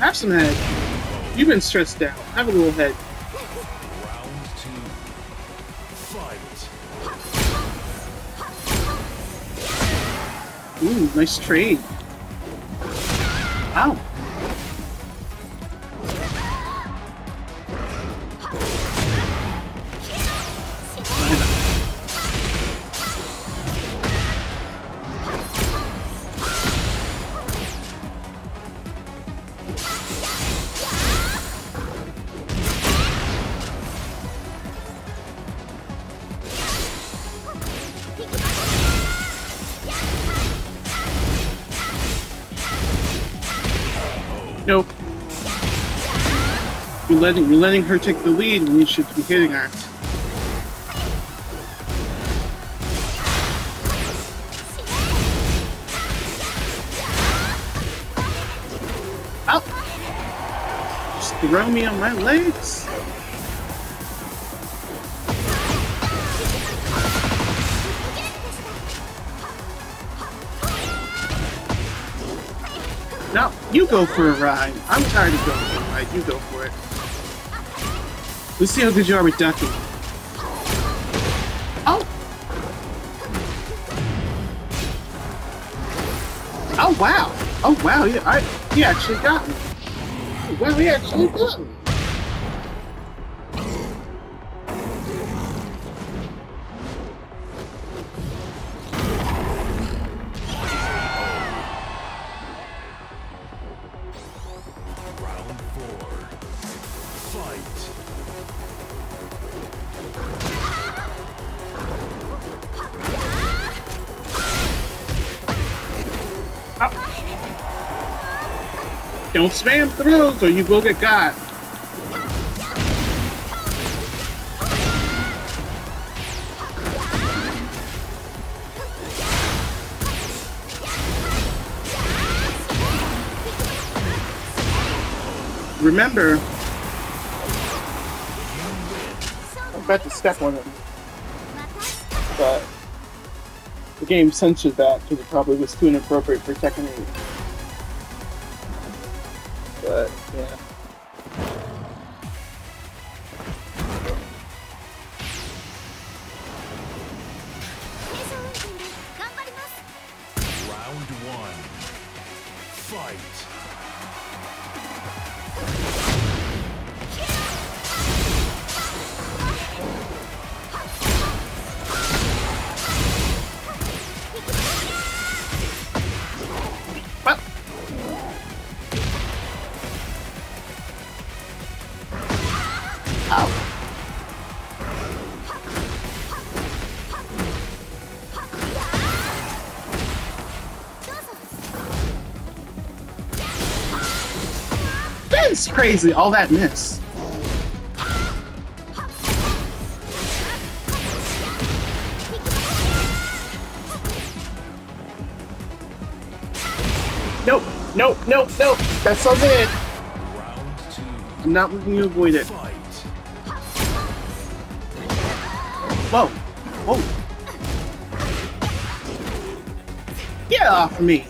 Have some head. You've been stressed out. Have a little head. Round two. Fight. Ooh, nice trade. Wow. Nope. You're letting her take the lead when you should be hitting her. Ow! Just throw me on my legs. No, you go for a ride. I'm tired of going for a ride. You go for it. Let's see how good you are with ducking. Oh! Oh, wow! Oh, wow, he actually got me. Well, he actually got me. Round four. Fight. Don't spam throws or you will get got. Remember, I'm about to step on him, but the game censored that because it probably was too inappropriate for Tekken 8. But, yeah. Round one. Fight. Well. Ow. That's crazy, all that miss. Nope, nope, nope, nope. That's so good. Round two. I'm not letting you avoid it. Fight. Whoa, whoa. Get off me.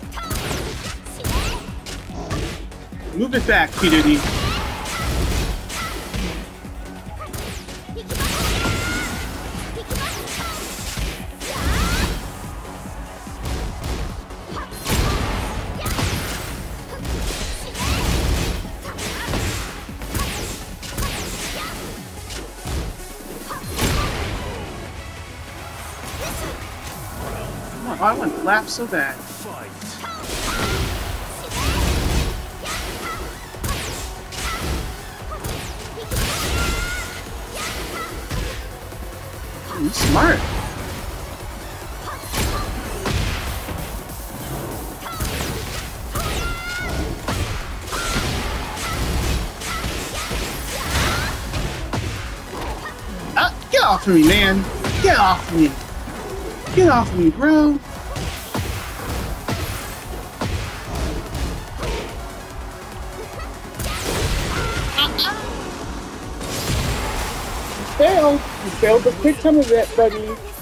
Move it back, P. Diddy. Oh, I want to laugh so bad. Fight. You're smart. Get off of me, man. Get off of me. Get off of me, bro. Failed. You failed the quick time of it, buddy.